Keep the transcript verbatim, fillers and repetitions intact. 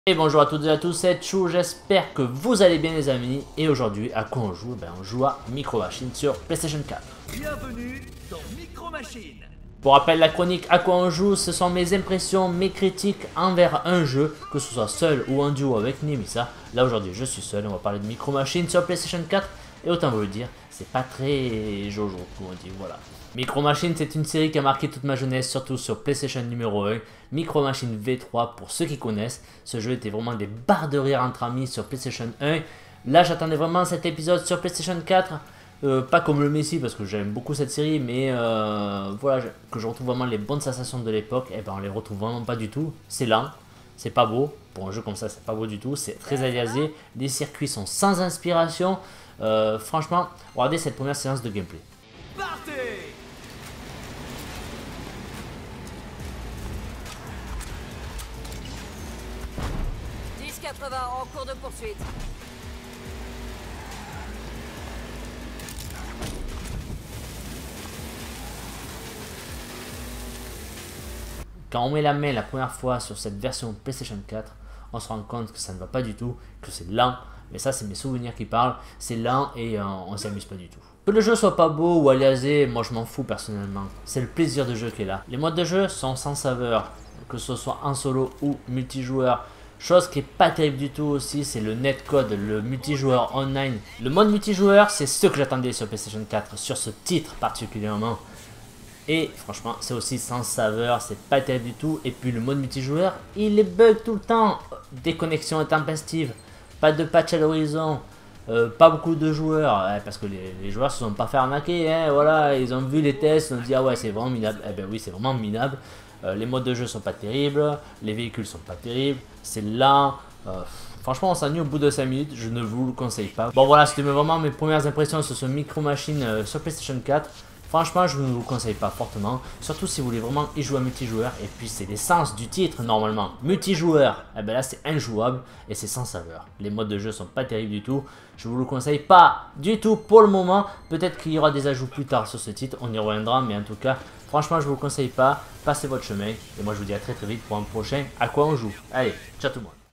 Et bonjour à toutes et à tous, c'est Chou, j'espère que vous allez bien les amis. Et aujourd'hui, à quoi on joue? Ben, on joue à Micro Machines sur PlayStation quatre. Bienvenue dans Micro Machines. Pour rappel, la chronique à quoi on joue, ce sont mes impressions, mes critiques envers un jeu, que ce soit seul ou en duo avec Nemissa. Là aujourd'hui, je suis seul, on va parler de Micro Machines sur PlayStation quatre. Et autant vous le dire, c'est pas très jojo, comme on dit, voilà. Micro Machines, c'est une série qui a marqué toute ma jeunesse, surtout sur PlayStation numéro un. Micro Machines V trois, pour ceux qui connaissent. Ce jeu était vraiment des barres de rire entre amis sur PlayStation un. Là, j'attendais vraiment cet épisode sur PlayStation quatre. Euh, pas comme le Messi, parce que j'aime beaucoup cette série, mais euh, voilà, que je retrouve vraiment les bonnes sensations de l'époque. Et ben, on les retrouve vraiment pas du tout. C'est lent, c'est pas beau. Pour un jeu comme ça, c'est pas beau du tout. C'est très aliasé. Les circuits sont sans inspiration. Euh, franchement, regardez cette première séance de gameplay. Partez! dix quatre-vingts en cours de poursuite. Quand on met la main la première fois sur cette version PlayStation quatre, on se rend compte que ça ne va pas du tout, que c'est lent. Mais ça, c'est mes souvenirs qui parlent. C'est lent et euh, on s'amuse pas du tout. Que le jeu soit pas beau ou aliasé, moi je m'en fous personnellement. C'est le plaisir de jeu qui est là. Les modes de jeu sont sans saveur, que ce soit en solo ou multijoueur. Chose qui est pas terrible du tout aussi, c'est le netcode, le multijoueur online. Le mode multijoueur, c'est ce que j'attendais sur PlayStation quatre, sur ce titre particulièrement. Et franchement, c'est aussi sans saveur, c'est pas terrible du tout. Et puis le mode multijoueur, il est bug tout le temps. Déconnexion intempestive, pas de patch à l'horizon, euh, pas beaucoup de joueurs. Ouais, parce que les, les joueurs se sont pas fait arnaquer, hein, voilà, ils ont vu les tests, ils ont dit ah ouais c'est vraiment minable. Eh ben oui, c'est vraiment minable. Euh, les modes de jeu sont pas terribles, les véhicules sont pas terribles, c'est lent. Euh, franchement, on s'ennuie au bout de cinq minutes, je ne vous le conseille pas. Bon voilà, c'était vraiment mes premières impressions sur ce Micro Machines euh, sur PlayStation quatre. Franchement, je ne vous le conseille pas fortement, surtout si vous voulez vraiment y jouer à multijoueur. Et puis, c'est l'essence du titre normalement. Multijoueur, eh ben là, c'est injouable et c'est sans saveur. Les modes de jeu sont pas terribles du tout. Je vous le conseille pas du tout pour le moment. Peut-être qu'il y aura des ajouts plus tard sur ce titre, on y reviendra. Mais en tout cas, franchement, je vous le conseille pas. Passez votre chemin. Et moi, je vous dis à très très vite pour un prochain À quoi on joue. Allez, ciao tout le monde.